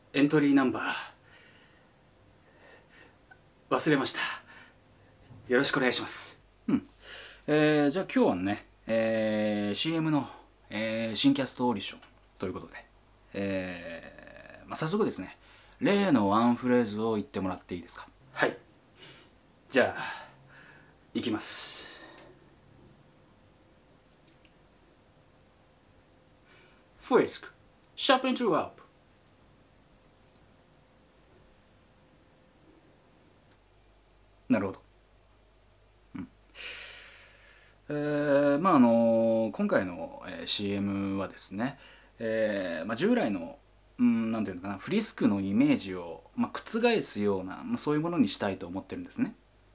エントリーナンバー忘れました。よろしくお願いします。じゃあ今日はね、CM の、新キャストオーディションということで、早速ですね、例のワンフレーズを言ってもらっていいですか？はい。じゃあいきます。Frisk, sharpen you up。なるほど。今回の、CM はですね、従来の、なんていうのかな、フリスクのイメージを、覆すような、そういうものにしたいと思ってるんですね。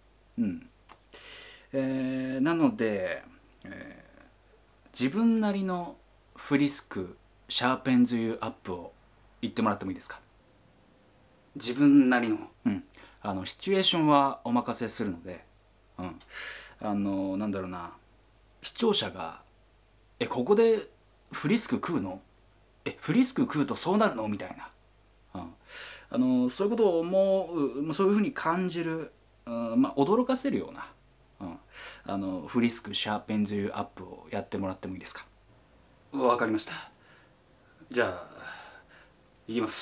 なので、自分なりのフリスクシャーペンズユーアップを言ってもらってもいいですか？自分なりの、シチュエーションはお任せするので、なんだろうな、視聴者がここでフリスク食うの？フリスク食うとそうなるの？みたいな、そういうことをそういうふうに感じる、驚かせるような、フリスクシャーペンズユーアップをやってもらってもいいですか？わかりました。じゃあいきます。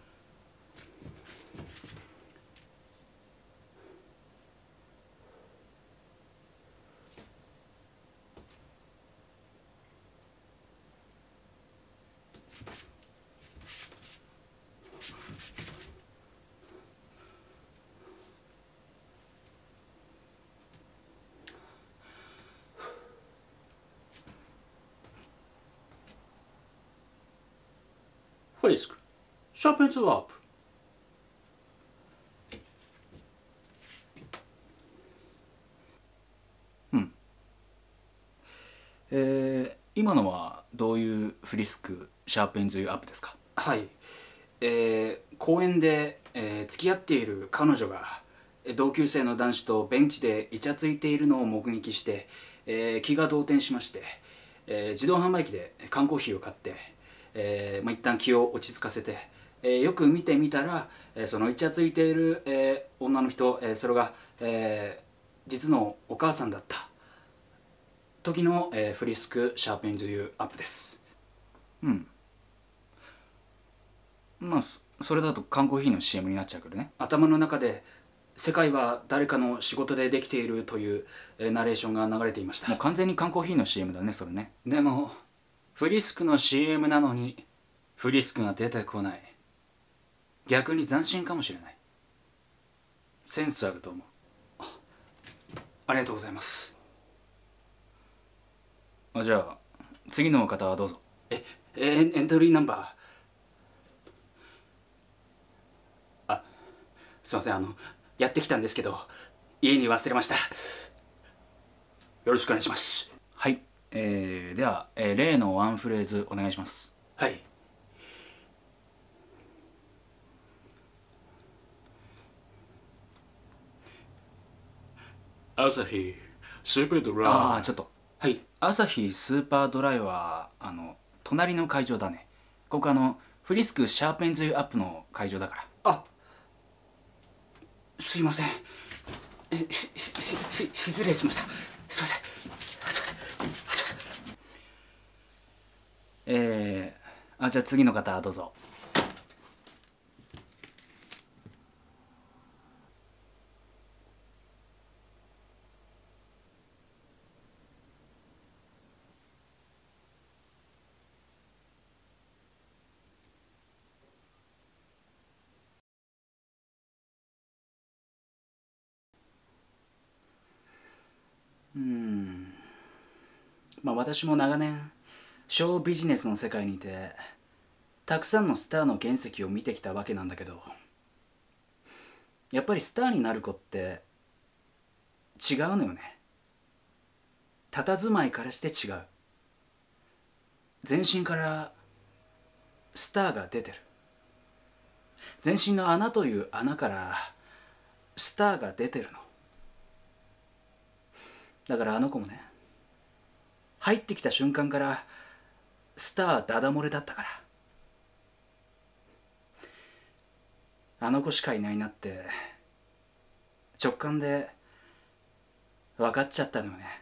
フリスクシャーペンズユーアップ。今のはどういうフリスクシャーペンズユーアップですか？はい、公園で、付き合っている彼女が同級生の男子とベンチでイチャついているのを目撃して、気が動転しまして、自動販売機で缶コーヒーを買って、一旦気を落ち着かせて、よく見てみたら、そのイチャついている、女の人、それが、実のお母さんだった時の、フリスクシャーペンズユーアップです。それだと缶コーヒーの CM になっちゃうけどね。頭の中で世界は誰かの仕事でできているという、ナレーションが流れていました。もう完全に缶コーヒーの CM だね、それね。でもフリスクの CM なのにフリスクが出てこない。逆に斬新かもしれない。センスあると思う。ありがとうございます。じゃあ次の方はどうぞ。エントリーナンバー、すいません、やってきたんですけど家に忘れました。よろしくお願いします。はい、では、例のワンフレーズお願いします。はい。朝日スーパードライ。ちょっと。はい。朝日スーパードライは隣の会場だね。ここフリスクシャーペンズユーアップの会場だから。すいません。失礼しました。すいません。じゃあ次の方どうぞ。私も長年ショービジネスの世界にいてたくさんのスターの原石を見てきたわけなんだけど、やっぱりスターになる子って違うのよね。佇まいからして違う。全身からスターが出てる。全身の穴という穴からスターが出てるの。だからあの子もね、入ってきた瞬間からスターダダ漏れだったから。 あの子しかいないなって直感で分かっちゃったのよね。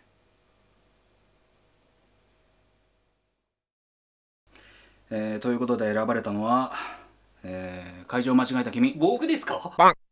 ということで選ばれたのは、会場を間違えた君。 僕ですか？